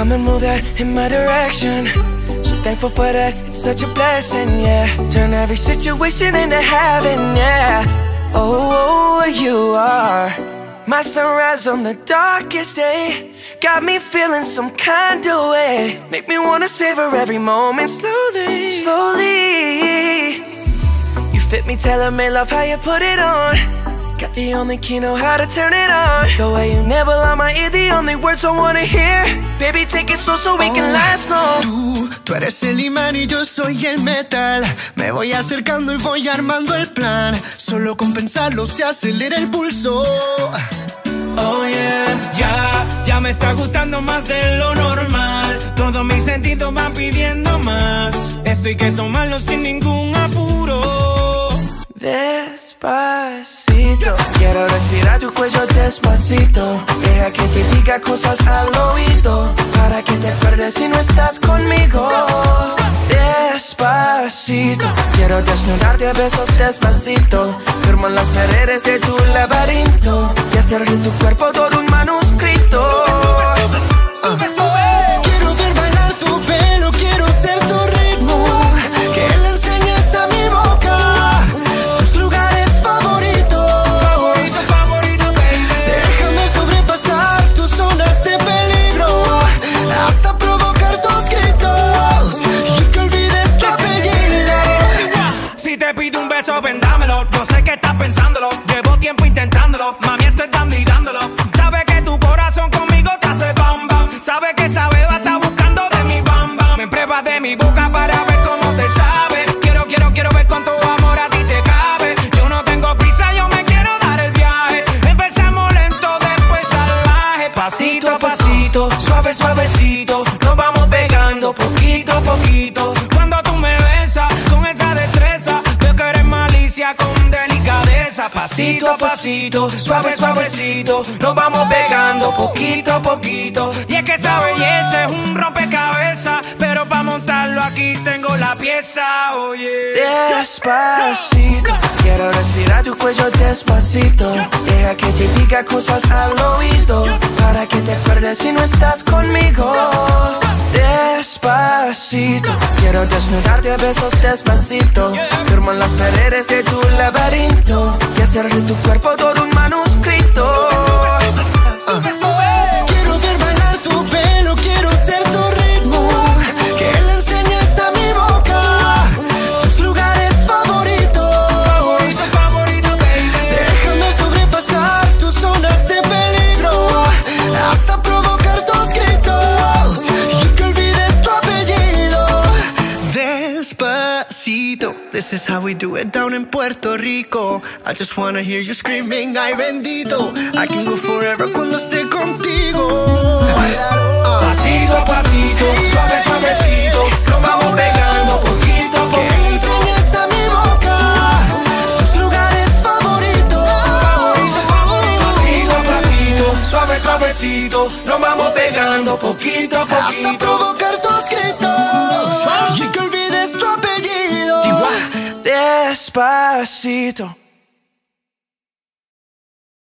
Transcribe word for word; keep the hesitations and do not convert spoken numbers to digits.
come and move that in my direction. So thankful for that, it's such a blessing, yeah. Turn every situation into heaven, yeah. Oh, you are my sunrise on the darkest day. Got me feeling some kind of way. Make me wanna savor every moment slowly, slowly. You fit me, tailor-made, love how you put it on. Got the only key, know how to turn it on. The way you nibble on my ear, the only words I wanna hear. Baby, take it slow so we can last long. Tú, tú eres el imán y yo soy el metal. Me voy acercando y voy armando el plan. Solo con pensarlo se acelera el pulso. Oh yeah, ya, ya me está gustando más de lo normal. Todos mis sentidos van pidiendo más. Esto hay que tomarlo sin ningún apuro. Despacito, quiero respirar tu cuello despacito. Deja que te diga cosas al oído, para que te acuerdes si no estás conmigo. Despacito, quiero desnudarte a besos despacito. Firmo las paredes de tu laberinto y hacer de tu cuerpo todo un manuscrito. Sube, sube, sube. Quiero ver bailar tu pelo, quiero ser tu ritmo. Que le enseñes a mi boca tus lugares favoritos. Favorito, favorito, baby. Déjame sobrepasar tus zonas de peligro, hasta provocar tus gritos y que olvides tu apellido. Si te pido un beso, ven dámelo. No sé qué estás pensándolo. Llevo tiempo intentándolo. Mami, esto es dando y dándolo. Sabes que tu corazón conmigo te hace bam bam. Sabes que esa beba está buscando de mi bam bam. Me pruebas de mi boca para ver cómo te sabe. Quiero, quiero, quiero ver cuánto amor a ti te cabe. Yo no tengo prisa, yo me quiero dar el viaje. Empezamos lento, después salvaje. Pasito a pasito, suave, suavecito. Nos vamos pegando poquito a poquito. Cuando tú me besas con esa destreza, veo que eres malicia con delicadeza. Pasito a pasito, suave, suavecito. Nos vamos pegando poquito a poquito. Y es que esa belleza es un rompecabezas, pero para montarlo aquí tengo la pieza, oye. Despacito, quiero respirar tu cuello despacito. Deja que te diga cosas al oído, para que te acuerdes si no estás conmigo. Despacito, quiero desnudarte a besos despacito. Firmo las paredes de tu laberinto y hacer de tu cuerpo todo un manuscrito. Sube, sube. Quiero ver bailar tu pelo, quiero ser tu ritmo. Que le enseñes a mi boca tus lugares favoritos. Favorito, favorito, baby. Déjame sobrepasar tus zonas de peligro, hasta provocar tus gritos y que olvides tu apellido. Despacito, this is how we do it down in Puerto Rico. I just wanna hear you screaming, ay bendito. I can go forever cuando esté contigo. Pasito a pasito, suave, suavecito. Nos vamos pegando poquito a Que le poquito. enseñes a mi boca tus lugares favoritos. Favorito, favorito. Pasito a pasito, suave, suavecito. Nos vamos pegando poquito a Hasta poquito. provocar tus gritos y que olvides tu apellido. Despacito.